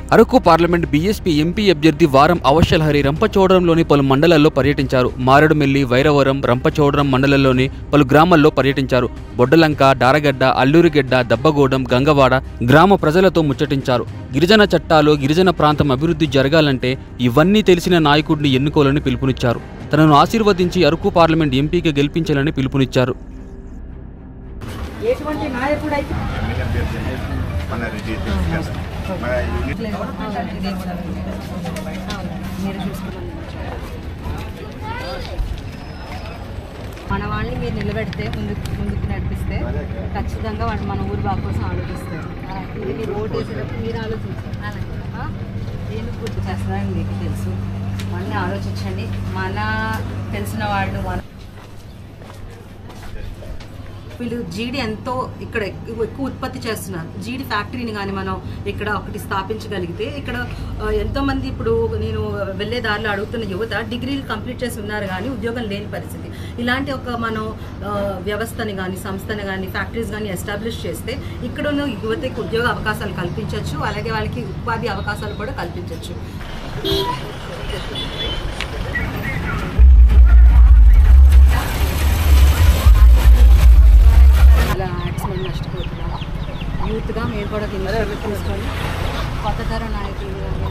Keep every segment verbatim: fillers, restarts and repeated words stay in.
Araku parliament BSP MP అభ్యర్థి వారం అవశ్యలహరి రంపచోడవరంలోని పలు మండలాల్లో పర్యటించారు. మారేడుమిల్లి, వైరవరం, రంపచోడవరం మండలంలోని పలు గ్రామాల్లో పర్యటించారు. బొడ్డలంక, డారగడ్డ, అల్లూరిగడ్డ, దబ్బగూడెం, గంగవాడ గ్రామ ప్రజలతో ముచ్చటించారు. గిరిజన చట్టాలు, గిరిజన ప్రాంతం అభివృద్ధి జరగాలంటే ఇవన్నీ తెలిసిన నాయకుడిని ఎన్నుకోవాలని పిలుపునిచ్చారు. తనను ఆశీర్వదించి అరకు పార్లమెంట్ ఎంపీగా గెలిపించాలని పిలుపునిచ్చారు. మన వాళ్ళని మీరు నిలబెడితే ముందుకు ముందుకు నడిపిస్తే ఖచ్చితంగా వాళ్ళు మన ఊరు బాగు కోసం ఆలోచిస్తారు. ఇది మీరు ఓటు వేసేటప్పుడు మీరు ఆలోచించారు. నేను పూర్తి చేస్తానని మీకు తెలుసు. అన్నీ ఆలోచించండి. మన తెలిసిన వాళ్ళు మన వీళ్ళు జీడి ఎంతో ఇక్కడ ఎక్కువ ఉత్పత్తి చేస్తున్నారు. జీడి ఫ్యాక్టరీని కానీ మనం ఇక్కడ ఒకటి స్థాపించగలిగితే ఇక్కడ ఎంతోమంది ఇప్పుడు నేను వెళ్ళే దారిలో అడుగుతున్న యువత డిగ్రీలు కంప్లీట్ చేసి ఉన్నారు కానీ ఉద్యోగం లేని పరిస్థితి. ఇలాంటి ఒక మనం వ్యవస్థని కానీ సంస్థని కానీ ఫ్యాక్టరీస్ కానీ ఎస్టాబ్లిష్ చేస్తే ఇక్కడ ఉన్న యువతకి ఉద్యోగ అవకాశాలు కల్పించవచ్చు. అలాగే వాళ్ళకి ఉపాధి అవకాశాలు కూడా కల్పించవచ్చు. నష్టపోతున్నాం. యూత్గా మీరు కూడా దీన్ని తీసుకొని కొత్త తర నాయకులు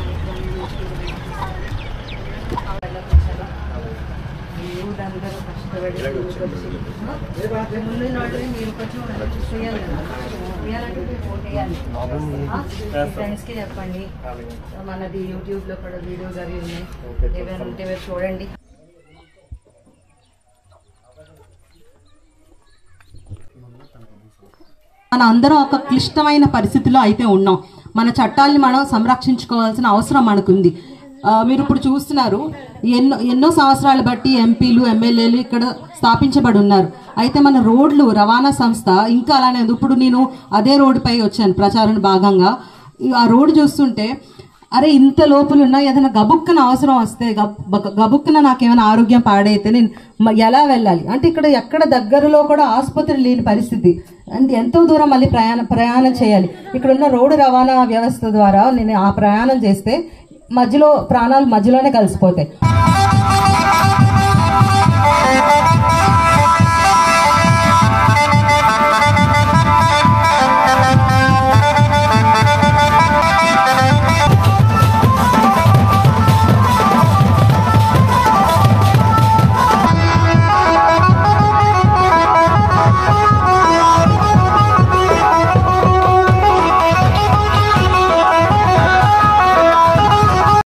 యూత్ అందరూ కష్టపడి ముందు నాటిని మీరు కొంచెం చేయాలి కదా. చేయాలంటే ఓట్ వేయాలి. ఫ్రెండ్స్కి చెప్పండి. మనది యూట్యూబ్లో కూడా వీడియోస్ అవి ఉన్నాయి. ఏమైనా ఉంటే మీరు చూడండి. మన అందరం ఒక క్లిష్టమైన పరిస్థితిలో అయితే ఉన్నాం. మన చట్టాలని మనం సంరక్షించుకోవాల్సిన అవసరం మనకుంది. మీరు ఇప్పుడు చూస్తున్నారు, ఎన్నో ఎన్నో సంవత్సరాలు బట్టి ఎంపీలు ఎమ్మెల్యేలు ఇక్కడ స్థాపించబడి ఉన్నారు. అయితే మన రోడ్లు రవాణా సంస్థ ఇంకా అలానే ఉంది. ఇప్పుడు నేను అదే రోడ్డుపై వచ్చాను ప్రచారం భాగంగా. ఆ రోడ్డు చూస్తుంటే అరే ఇంత లోపల ఉన్నా ఏదైనా గబుక్కన అవసరం వస్తే గబుక్కన నాకేమైనా ఆరోగ్యం పాడైతే నేను ఎలా వెళ్ళాలి అంటే ఇక్కడ ఎక్కడ దగ్గరలో కూడా ఆసుపత్రి లేని పరిస్థితి. అంటే ఎంతో దూరం మళ్ళీ ప్రయాణం ప్రయాణం చేయాలి. ఇక్కడ ఉన్న రోడ్డు రవాణా వ్యవస్థ ద్వారా నేను ఆ ప్రయాణం చేస్తే మధ్యలో ప్రాణాలు మధ్యలోనే కలిసిపోతాయి.